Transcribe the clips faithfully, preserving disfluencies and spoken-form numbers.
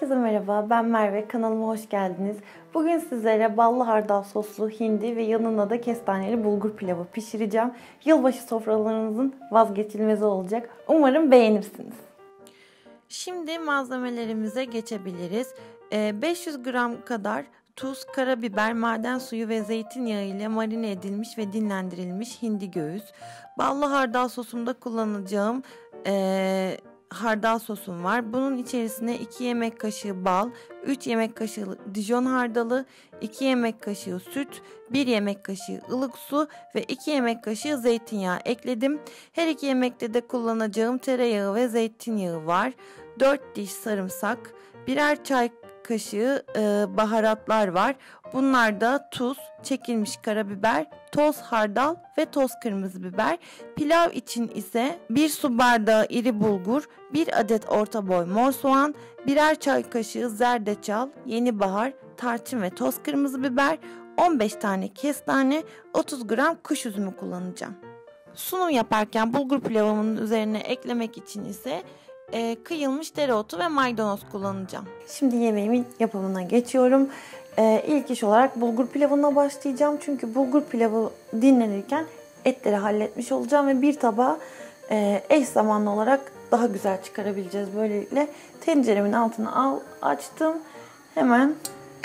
Herkese merhaba, ben Merve. Kanalıma hoş geldiniz. Bugün sizlere ballı hardal soslu hindi ve yanına da kestaneli bulgur pilavı pişireceğim. Yılbaşı sofralarınızın vazgeçilmezi olacak. Umarım beğenirsiniz. Şimdi malzemelerimize geçebiliriz. beş yüz gram kadar tuz, karabiber, maden suyu ve zeytinyağı ile marine edilmiş ve dinlendirilmiş hindi göğüs. Ballı hardal sosumda kullanacağım Ee, hardal sosum var. Bunun içerisine iki yemek kaşığı bal, üç yemek kaşığı Dijon hardalı, iki yemek kaşığı süt, bir yemek kaşığı ılık su ve iki yemek kaşığı zeytinyağı ekledim. Her iki yemekte de kullanacağım tereyağı ve zeytinyağı var. dört diş sarımsak, birer çay kaşığı e, baharatlar var. Bunlar da tuz, çekilmiş karabiber, toz hardal ve toz kırmızı biber. Pilav için ise bir su bardağı iri bulgur, bir adet orta boy mor soğan, birer çay kaşığı zerdeçal, yeni bahar, tarçın ve toz kırmızı biber, on beş tane kestane, otuz gram kuş üzümü kullanacağım. Sunum yaparken bulgur pilavımın üzerine eklemek için ise e, kıyılmış dereotu ve maydanoz kullanacağım. Şimdi yemeğimin yapımına geçiyorum. E, ilk iş olarak bulgur pilavına başlayacağım. Çünkü bulgur pilavı dinlenirken etleri halletmiş olacağım ve bir tabağa e, eş zamanlı olarak daha güzel çıkarabileceğiz. Böylelikle tenceremin altını al, açtım. Hemen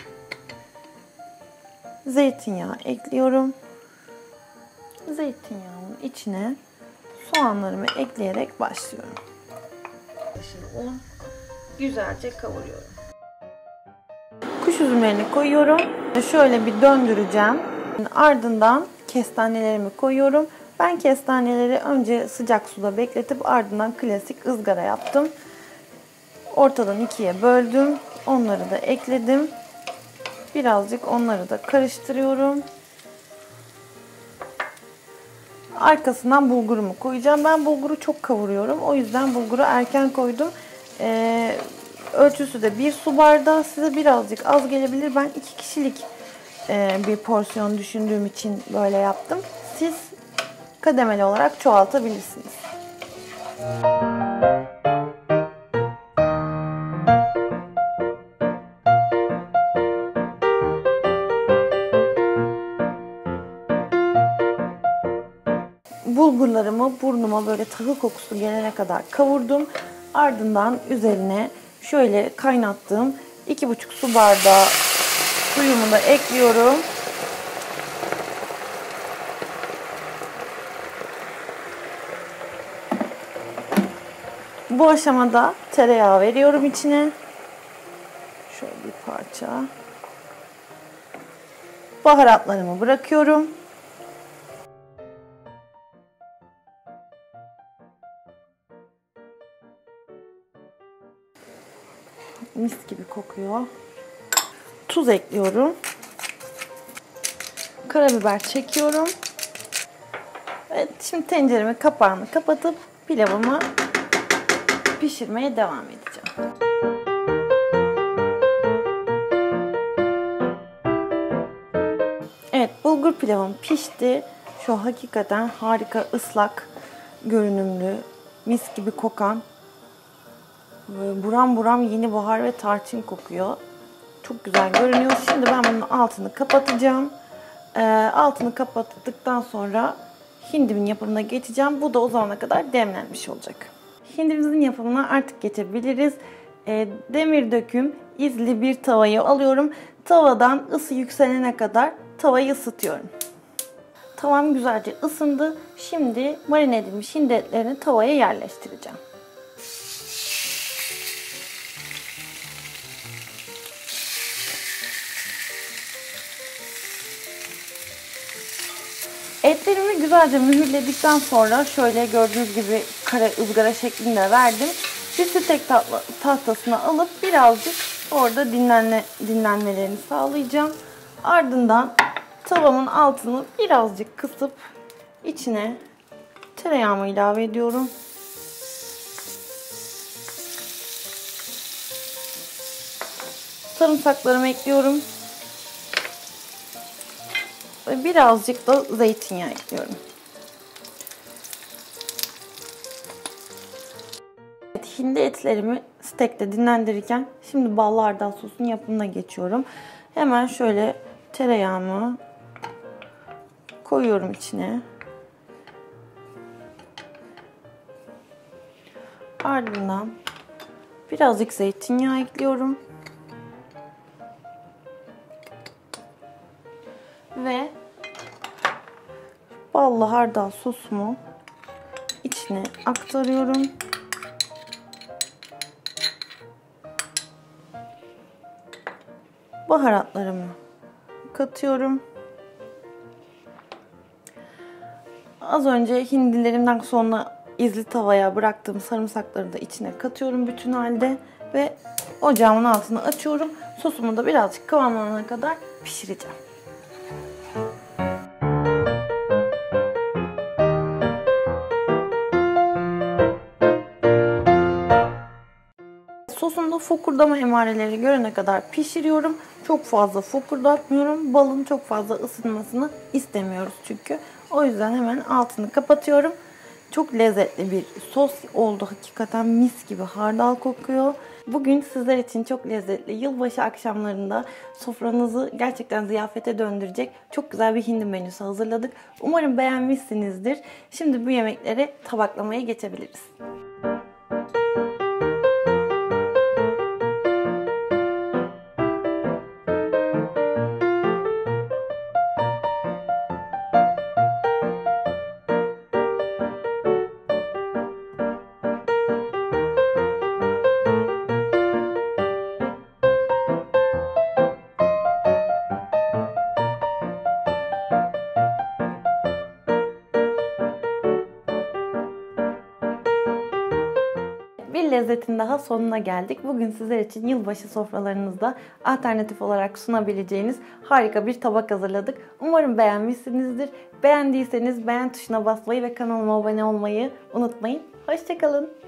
zeytinyağı ekliyorum. Zeytinyağının içine soğanlarımı ekleyerek başlıyorum. Şimdi un güzelce kavuruyorum. Kuş üzümlerini koyuyorum. Şöyle bir döndüreceğim. Ardından kestanelerimi koyuyorum. Ben kestaneleri önce sıcak suda bekletip ardından klasik ızgara yaptım. Ortadan ikiye böldüm. Onları da ekledim. Birazcık onları da karıştırıyorum. Arkasından bulgurumu koyacağım. Ben bulguru çok kavuruyorum. O yüzden bulguru erken koydum. Ee, ölçüsü de bir su bardağı. Size birazcık az gelebilir. Ben iki kişilik e, bir porsiyon düşündüğüm için böyle yaptım. Siz kademeli olarak çoğaltabilirsiniz. Bulgurlarımı burnuma böyle tahıl kokusu gelene kadar kavurdum. Ardından üzerine şöyle kaynattığım iki buçuk su bardağı suyumu da ekliyorum. Bu aşamada tereyağı veriyorum içine. Şöyle bir parça. Baharatlarımı bırakıyorum. Mis gibi kokuyor. Tuz ekliyorum. Karabiber çekiyorum. Evet, şimdi tenceremin kapağını kapatıp pilavımı pişirmeye devam edeceğim. Evet, bulgur pilavım pişti. Şu hakikaten harika, ıslak görünümlü, mis gibi kokan, böyle buram buram yeni bahar ve tarçın kokuyor. Çok güzel görünüyor. Şimdi ben bunun altını kapatacağım. Ee, altını kapattıktan sonra hindimin yapımına geçeceğim. Bu da o zamana kadar demlenmiş olacak. Hindimizin yapımına artık geçebiliriz. Ee, demir döküm izli bir tavayı alıyorum. Tavadan ısı yükselene kadar tavayı ısıtıyorum. Tavam güzelce ısındı. Şimdi marine edilmiş hindi etlerini tavaya yerleştireceğim. Etlerimi güzelce mühürledikten sonra şöyle gördüğünüz gibi kare ızgara şeklinde verdim. Bir stek tahtasına alıp birazcık orada dinlenme, dinlenmelerini sağlayacağım. Ardından tavamın altını birazcık kısıp içine tereyağımı ilave ediyorum. Sarımsaklarımı ekliyorum. Ve birazcık da zeytinyağı ekliyorum. Evet, hindi etlerimi stekte dinlendirirken şimdi ballı hardal sosun yapımına geçiyorum. Hemen şöyle tereyağımı koyuyorum içine. Ardından birazcık zeytinyağı ekliyorum. Ve ballı hardal sosumu içine aktarıyorum. Baharatlarımı katıyorum. Az önce hindilerimden sonra izli tavaya bıraktığım sarımsakları da içine katıyorum bütün halde ve ocağımın altını açıyorum. Sosumu da birazcık kıvamlanana kadar pişireceğim. Sosumda fokurdama emareleri görene kadar pişiriyorum. Çok fazla fokurdatmıyorum. Balın çok fazla ısınmasını istemiyoruz çünkü. O yüzden hemen altını kapatıyorum. Çok lezzetli bir sos oldu. Hakikaten mis gibi hardal kokuyor. Bugün sizler için çok lezzetli, yılbaşı akşamlarında sofranızı gerçekten ziyafete döndürecek çok güzel bir hindi menüsü hazırladık. Umarım beğenmişsinizdir. Şimdi bu yemekleri tabaklamaya geçebiliriz. Bir lezzetin daha sonuna geldik. Bugün sizler için yılbaşı sofralarınızda alternatif olarak sunabileceğiniz harika bir tabak hazırladık. Umarım beğenmişsinizdir. Beğendiyseniz beğen tuşuna basmayı ve kanalıma abone olmayı unutmayın. Hoşça kalın.